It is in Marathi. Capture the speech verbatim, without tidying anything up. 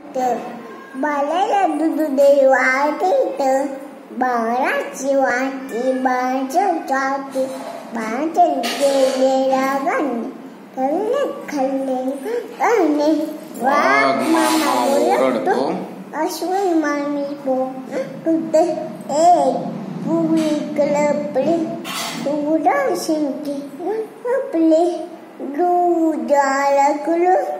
बाळाला दूध देवातीत बाळाची वाटी बाळाच्या चाटी बाळाच्या गेलेला गाणे खाल्ले खाल्ले गाणे वाघ मामा बोलतो अश्विन मामी बोलते एक पुरी कलपले उडा शिंकी आपले दूध आला